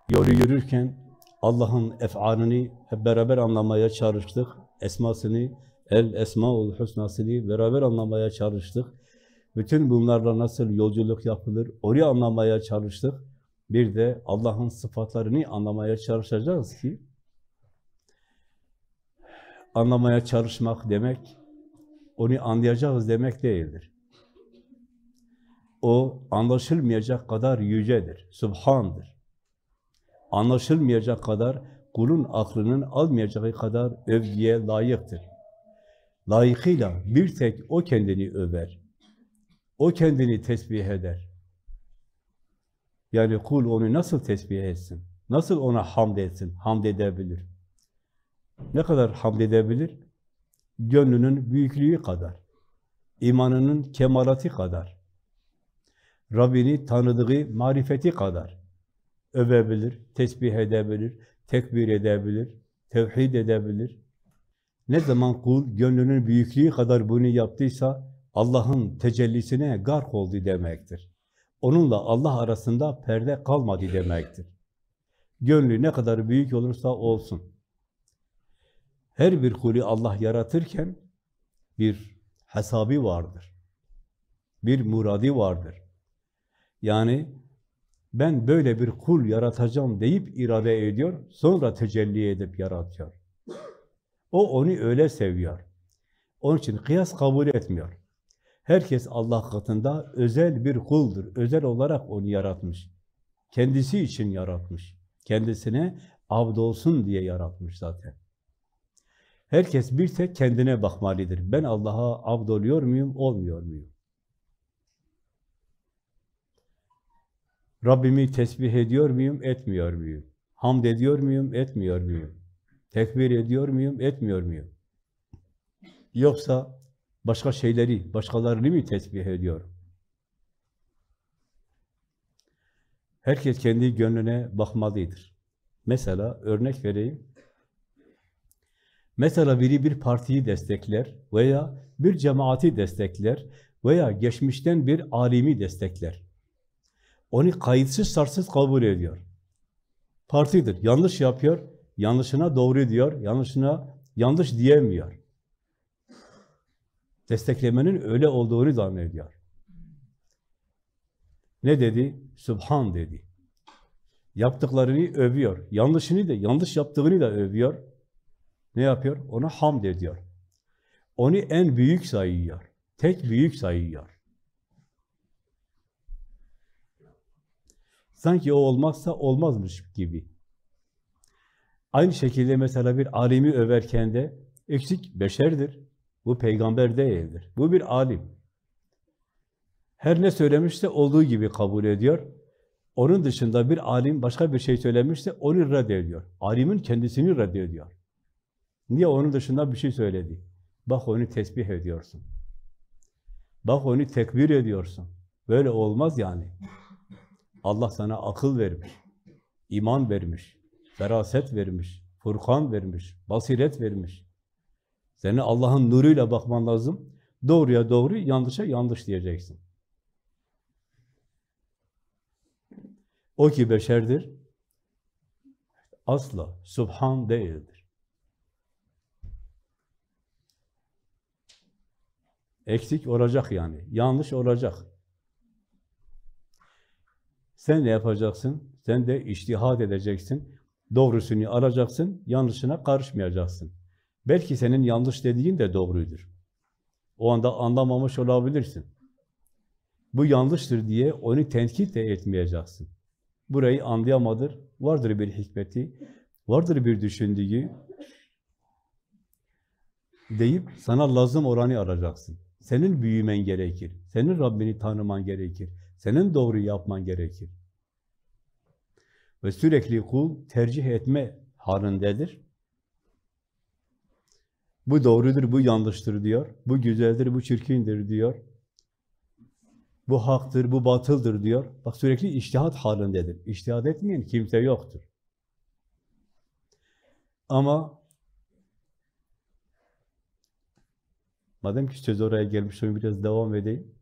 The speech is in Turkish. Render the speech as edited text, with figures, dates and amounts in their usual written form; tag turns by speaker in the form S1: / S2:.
S1: Yolu yürürken Allah'ın ef'alini hep beraber anlamaya çalıştık. Esmasını, el esmaul husnasını beraber anlamaya çalıştık. Bütün bunlarla nasıl yolculuk yapılır, onu anlamaya çalıştık. Bir de Allah'ın sıfatlarını anlamaya çalışacağız ki, anlamaya çalışmak demek, onu anlayacağız demek değildir. O anlaşılmayacak kadar yücedir, Sübhan'dır. Anlaşılmayacak kadar, kulun aklının almayacağı kadar övgüye layıktır. Layıkıyla bir tek o kendini över. O kendini tesbih eder. Yani kul onu nasıl tesbih etsin? Nasıl ona hamd etsin? Hamd edebilir. Ne kadar hamd edebilir? Gönlünün büyüklüğü kadar. İmanının kemalatı kadar. Rabbini tanıdığı marifeti kadar. Övebilir, tesbih edebilir, tekbir edebilir, tevhid edebilir. Ne zaman kul gönlünün büyüklüğü kadar bunu yaptıysa Allah'ın tecellisine gark oldu demektir. Onunla Allah arasında perde kalmadı demektir. Gönlü ne kadar büyük olursa olsun. Her bir kulü Allah yaratırken bir hesabı vardır. Bir muradi vardır. Yani ben böyle bir kul yaratacağım deyip irade ediyor, sonra tecelli edip yaratıyor. O onu öyle seviyor. Onun için kıyas kabul etmiyor. Herkes Allah katında özel bir kuldur. Özel olarak onu yaratmış. Kendisi için yaratmış. Kendisine abd olsun diye yaratmış zaten. Herkes bir tek kendine bakmalıdır. Ben Allah'a abd oluyor muyum, olmuyor muyum? Rabbimi tesbih ediyor muyum, etmiyor muyum? Hamd ediyor muyum, etmiyor muyum? Tekbir ediyor muyum, etmiyor muyum? Yoksa başka şeyleri, başkalarını mı tesbih ediyorum? Herkes kendi gönlüne bakmalıdır. Mesela örnek vereyim. Mesela biri bir partiyi destekler veya bir cemaati destekler veya geçmişten bir alimi destekler. Onu kayıtsız şartsız kabul ediyor. Partidir, yanlış yapıyor, yanlışına doğru diyor, yanlışına yanlış diyemiyor. Desteklemenin öyle olduğunu zannediyor. Ne dedi? Sübhan dedi. Yaptıklarını övüyor. Yanlışını da, yanlış yaptığını da övüyor. Ne yapıyor? Ona hamd ediyor. Onu en büyük sayıyor. Tek büyük sayıyor. Sanki o olmazsa olmazmış gibi. Aynı şekilde mesela bir alimi överken de eksik beşerdir. Bu peygamber değildir. Bu bir alim. Her ne söylemişse olduğu gibi kabul ediyor. Onun dışında bir alim başka bir şey söylemişse onu reddediyor. Alimin kendisini reddediyor. Niye onun dışında bir şey söyledi? Bak onu tesbih ediyorsun. Bak onu tekbir ediyorsun. Böyle olmaz yani. Allah sana akıl vermiş, iman vermiş, feraset vermiş, Furkan vermiş, basiret vermiş. Senin Allah'ın nuruyla bakman lazım. Doğruya doğru, yanlışa yanlış diyeceksin. O ki beşerdir, asla Subhan değildir. Eksik olacak yani, yanlış olacak. Sen ne yapacaksın? Sen de içtihad edeceksin. Doğrusunu alacaksın, yanlışına karışmayacaksın. Belki senin yanlış dediğin de doğrudur. O anda anlamamış olabilirsin. Bu yanlıştır diye onu tenkit de etmeyeceksin. Burayı anlayamadır, vardır bir hikmeti, vardır bir düşündüğü deyip sana lazım olanı arayacaksın. Senin büyümen gerekir, senin Rabbini tanıman gerekir, senin doğru yapman gerekir. Ve sürekli kul tercih etme halindedir. Bu doğrudur, bu yanlıştır diyor. Bu güzeldir, bu çirkindir diyor. Bu haktır, bu batıldır diyor. Bak sürekli içtihat halindedir. İçtihat etmeyen kimse yoktur. Ama madem ki söz oraya gelmiş, biraz devam edeyim.